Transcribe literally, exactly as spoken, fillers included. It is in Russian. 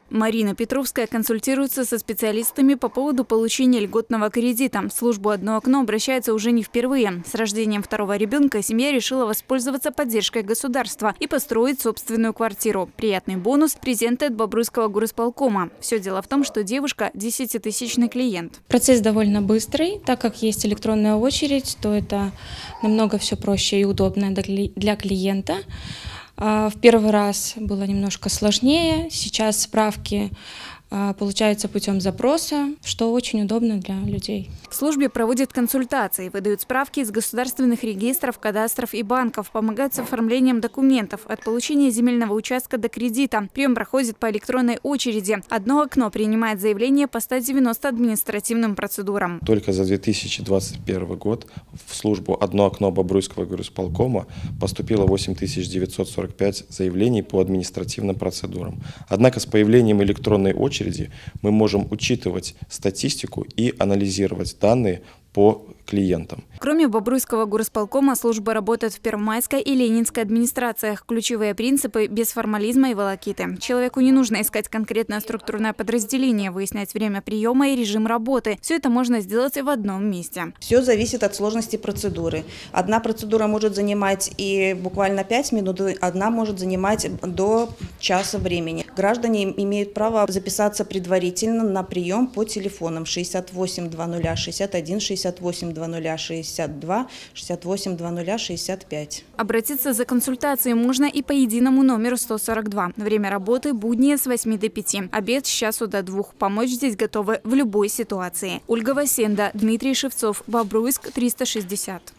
Марина Петровская консультируется со специалистами по поводу получения льготного кредита. В службу «Одно окно» обращается уже не впервые. С рождением второго ребенка семья решила воспользоваться поддержкой государства и построить собственную квартиру. Приятный бонус – презенты от Бобруйского горосполкома. Все дело в том, что девушка – десятитысячный клиент. Процесс довольно быстрый, так как есть электронная очередь, то это намного все проще и удобно для клиента. В первый раз было немножко сложнее, сейчас справки получаются путем запроса, что очень удобно для людей. В службе проводят консультации, выдают справки из государственных регистров, кадастров и банков, помогают с оформлением документов, от получения земельного участка до кредита. Прием проходит по электронной очереди. «Одно окно» принимает заявление по ста девяноста административным процедурам. Только за две тысячи двадцать первый год в службу «Одно окно» Бобруйского горосполкома поступило восемь тысяч девятьсот сорок пять заявлений по административным процедурам. Однако с появлением электронной очереди мы можем учитывать статистику и анализировать данные по клиентам. Кроме Бобруйского горосполкома, служба работает в Первомайской и Ленинской администрациях. Ключевые принципы – без формализма и волокиты. Человеку не нужно искать конкретное структурное подразделение, выяснять время приема и режим работы. Все это можно сделать в одном месте. Все зависит от сложности процедуры. Одна процедура может занимать и буквально пять минут, одна может занимать до часа времени. Граждане имеют право записаться предварительно на прием по телефонам шестьдесят восемь двадцать шестьдесят один шестьдесят восемь двадцать шестьдесят два шестьдесят восемь двадцать шестьдесят пять. Обратиться за консультацией можно и по единому номеру сто сорок два. Время работы будни с восьми до пяти. Обед с часу до двух. Помочь здесь готовы в любой ситуации. Ольга Васенда, Дмитрий Шевцов, Бобруйск, триста шестьдесят.